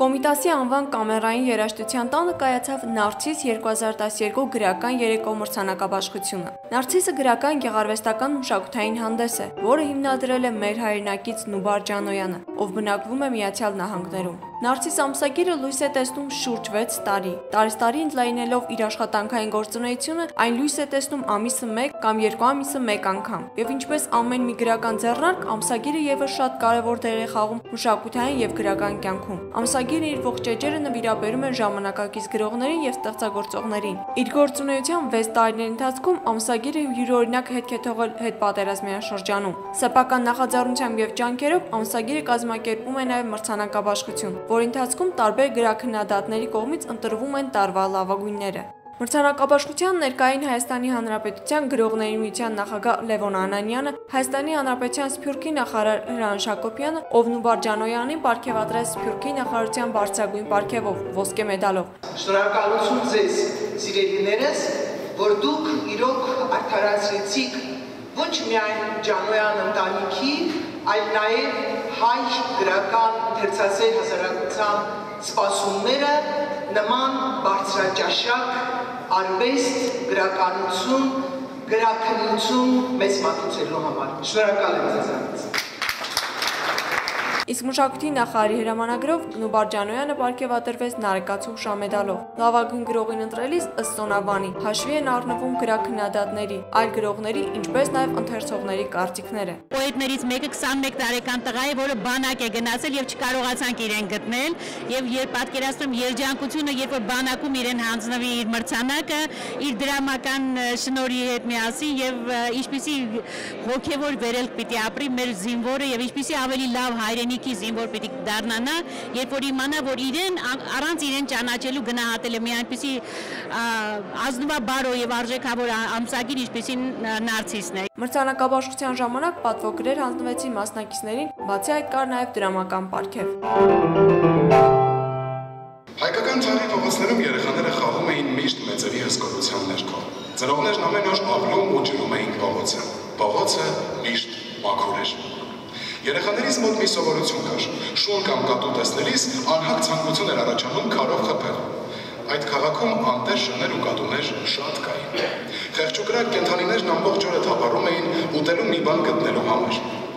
Կոմիտասի անվան կամերային երաժշտության տանը կայացավ Նարցիս 2012 գրական երեկո մրցանակաբաշխությունը։ Նարցիսը գրական գեղարվեստական մշակութային հանդես է, որը հիմնադրել է մեր հայրենակից Նուբար Ջանոյանը, ով բնակվում է Միացյալ Նահանգներում։ Նարցիս ամսագիրը լույս է տեսնում շուրջ 6 տարի։ Տարեստարի ընդլայնելով իր աշխատանքային գործունեությունը, այն լույս է տեսնում ամիսը 1 կամ 2 ամիսը 1 անգամ։ Եվ ինչպես ամեն մի գրական ձեռնարկ, ամսագիրը ևս շատ կարևոր դեր է խաղում մշակութային եւ գրական կյանքում։ Ամսագիրը իր ողջ էջերը նվիրաբերում է ժամանակակից գրողներին եւ ստեղծագործողներին։ Իր գործունեության 6 տարիների ընթացքում ամսագիրը յուրօրինակ հետք է թողել հետպատերազմյան շրջանում։ Սեփական նախաձեռնությամբ եւ ջանքերով ամսագիրը կազմակերպում է նաեւ մրցանակաբաշխություն, որի ընթացքում տարբեր գրաքննադատների կողմից ընտրվում են տարվա լավագույնները։ Մրցանակաբաշխության ներկային Հայաստանի Հանրապետության գրողների միության նախագահ Լևոն Անանյանը, Հայաստանի Հանրապետության Սփյուռքի նախարար Հրանտ Շակոբյանը, ով Նուբար Ջանոյանին պարգևատրեց Սփյուռքի նախարարության բարձրագույն պարգևով, ոսկե մեդալով։ Շնորհակալություն ձեզ, սիրելիներս, որ դուք իրոք արդարացրեցիք ոչ միայն Ջանոյան ընտանիքի, այլ նաև հայ գրական ընթերցասեր հասարակության սպասումները նման բարձրաճաշակ արվեստ, գրականություն, գրաքննություն մեզ մատուցելու համար։ Շնորհակալ եմ ձեզանից։ Իսկ մշակույթի նախարարի հրամանագրով Նուբար Ջանոյանը պարգևատրվեց Նարեկացու շամեդալով։ Լավագույն գրողին ընտրելիս ըստ Սոնաբանի հաշվի են առնվում գրաքննադատների, այլ գրողների, ինչպես նաև ընթերցողների կարծիքները։ Պոետներից մեկը 21 տարեկան տղա է, որը բանակ է գնացել եւ չկարողացանք իրեն գտնել, եւ երբ պատկերացնում երջանկությունը, երբ որ բանակում իրեն հանձնվի իր մրցանակը, իր դրամական շնորհի հետ միասին եւ ինչպիսի հոգեվոր վերելք պիտի ապրի մեր զինվորը եւ ինչպիսի ավելի լավ հայրենիքի զինվոր պիտի դառնա, երբ որ իմանա, որ իրեն առանց իրեն ճանաչելու գնահատել է մի այնպիսի ազնվաբարո եւ արժեքավոր ամսագիր, ինչպիսին Նարցիսն է։ Մրցանակաբաշխության ժամանակ պատվոգրեր հանձնվեցին մասնակիցներին, բացի այդ կար նաև դրամական պարգև։ Հայկական ծառի փողոցներում երեխաները խաղում էին միշտ մեծերի հսկողության ներքո։ Ծնողներն ամեն օր ապրում ու ջրում էին փողոցը։ Փողոցը միշտ մաքուր էր։ Երեխաներից մոտ մի սովորություն կար։ Շուն կամ կատու տեսնելիս անհագ ցանկություն էր առաջանում քարով խփել։ Այդ քաղաքում անտեր շներ ու կատուներ շատ կային։ Խեղճուկրակ կենդանիներն ամբողջ օրը թափառում էին ուտելու մի բան գտնելու համար։